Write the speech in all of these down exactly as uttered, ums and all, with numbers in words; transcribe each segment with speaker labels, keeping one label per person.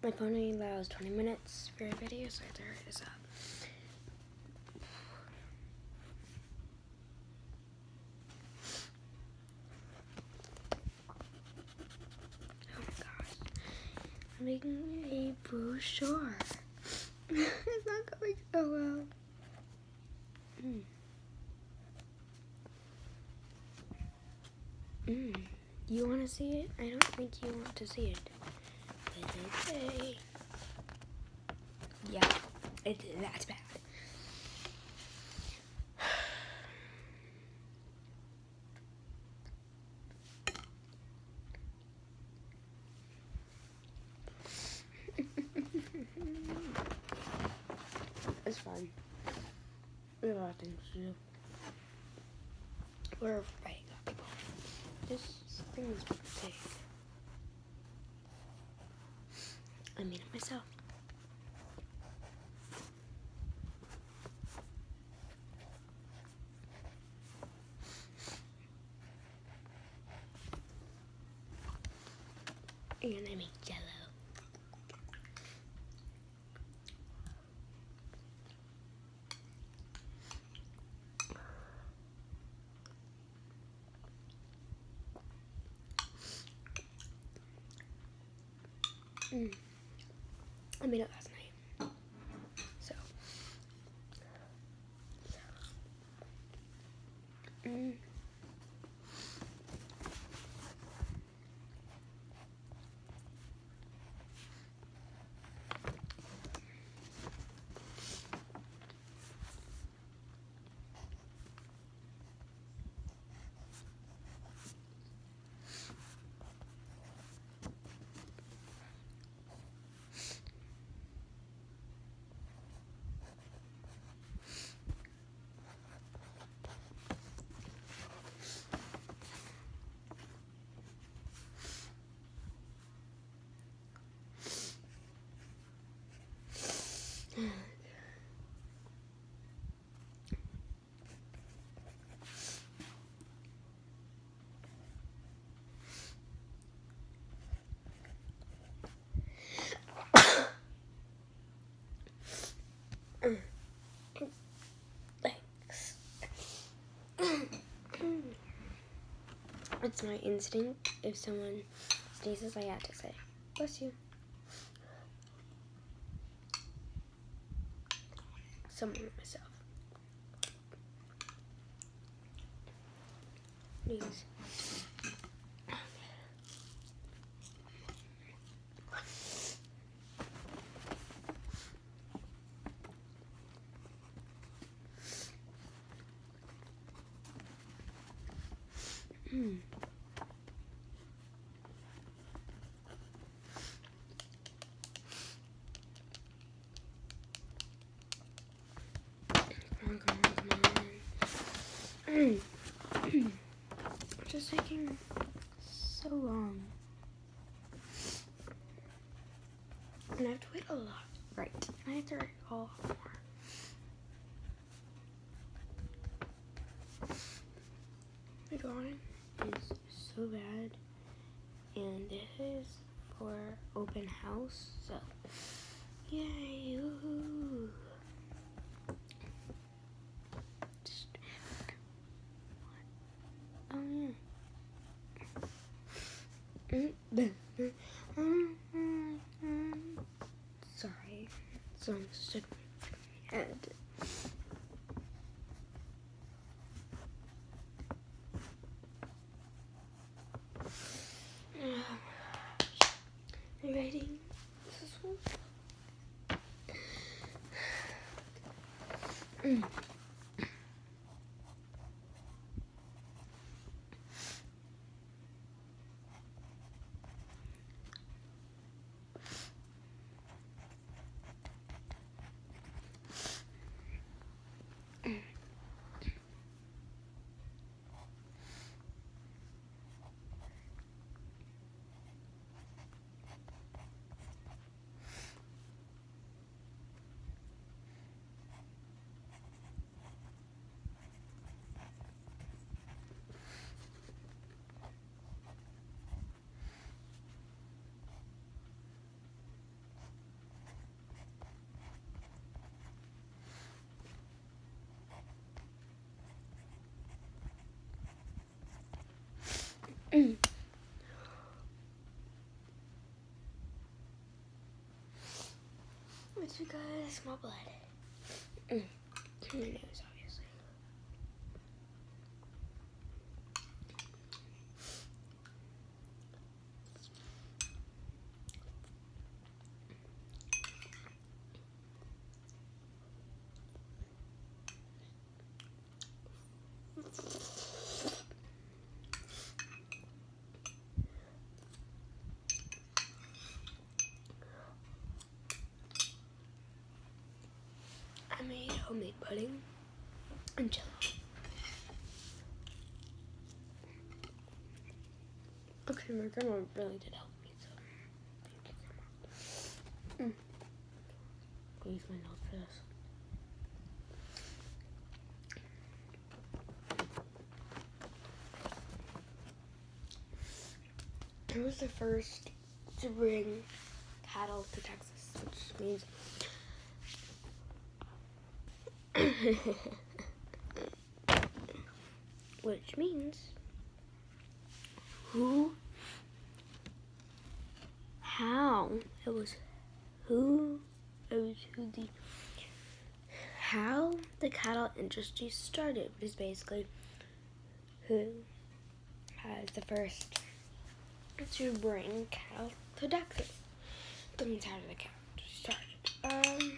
Speaker 1: My phone only allows twenty minutes for a video, so I have to hurry this up. Oh my gosh. I'm making a brochure. It's not going so well. Mm. Mm. You want to see it? I don't think you want to see it. But okay. Yeah, it, that's bad. It's fun. We have a lot of things to do. We're writing up people. This thing is big. I made it myself. And I make jello. Mm. I made it last night. So. Mm. Thanks. It's my instinct. If someone sneezes, I have to say, bless you. Someone myself. Please. Hmm. Come on, come on, come on. It's just taking so long. And I have to wait a lot. Right. And I have to write a lot more. My drawing is so bad. And this is for open house. So, yay. Woohoo. Oh, yeah. Sorry. Something stuck in my head. I'm writing this one. Mm. It's because small blood. Mm. My nose, obviously. I made homemade pudding and jello. Okay, my grandma really did help me, so thank you, Grandma. Mm. I'll use my nose for this. I was the first to bring cattle to Texas, which means which means who, how, it was who, it was who the, how the cattle industry started, which is basically who has the first to bring cattle to Texas. That means how did the cattle started? Um,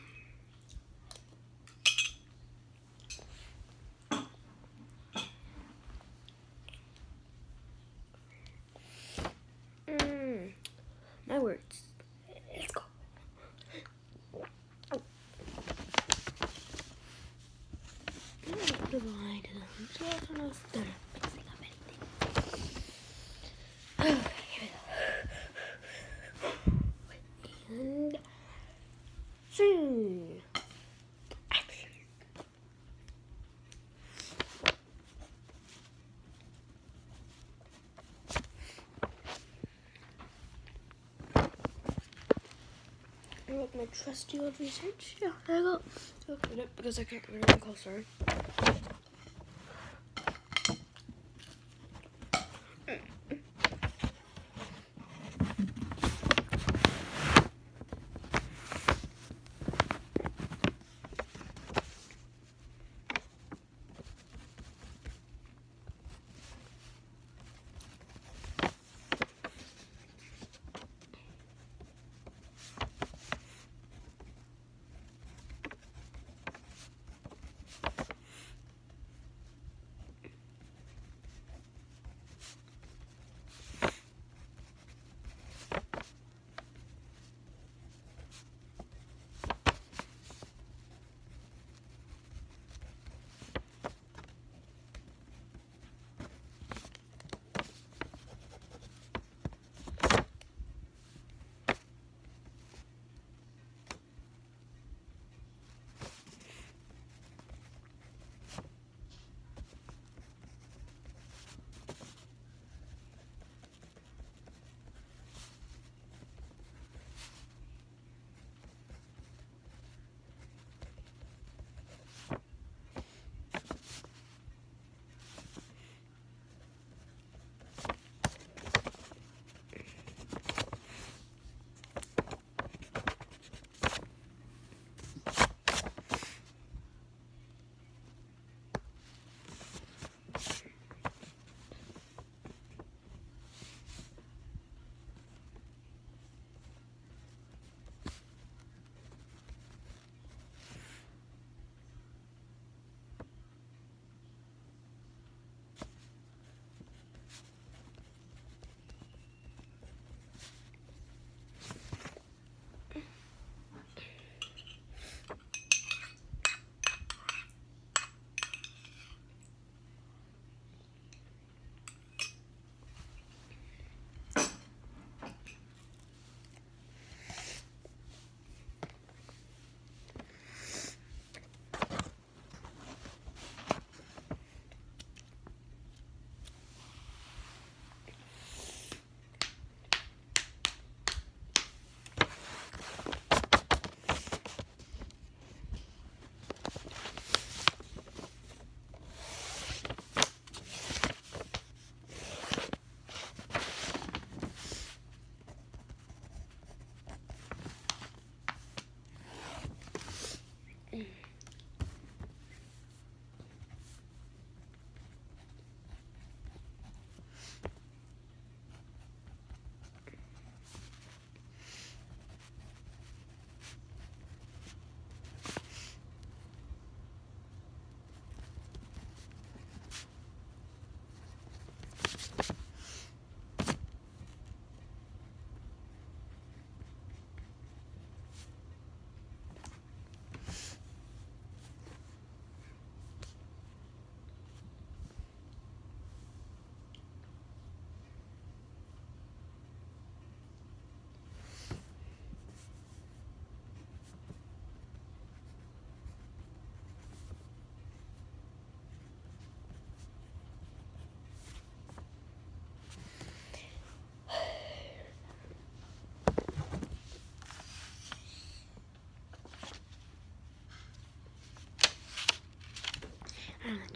Speaker 1: Mm, my words. Let's go. Oh. The line to them. So I don't know if they're mixing up anything. Oh, here we go. And soon. Action. With my trusty old research. Yeah, there I go. So open it because I can't get it closer.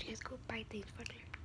Speaker 1: guys go buy things for them.